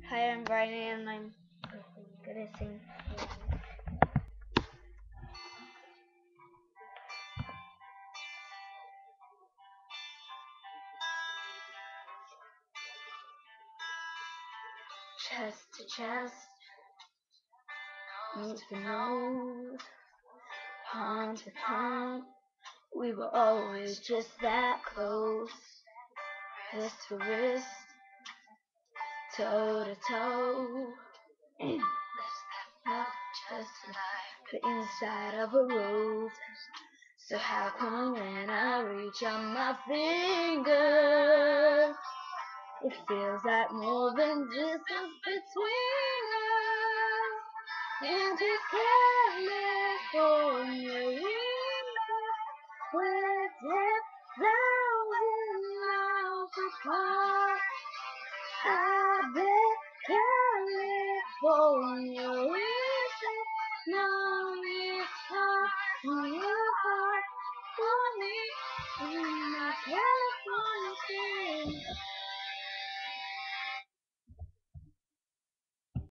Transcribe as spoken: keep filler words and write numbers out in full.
Hi, I'm Bryony and I'm gonna sing. Chest to chest, nose to nose, palm to palm. We were always just that close. Wrist to wrist, toe to toe. Not just the inside of a rose. So how come when I reach on my finger, it feels like more than distance between us? And it's California winter, where ten thousand miles apart. I bet California winter, knowing it's hard on your heart for me.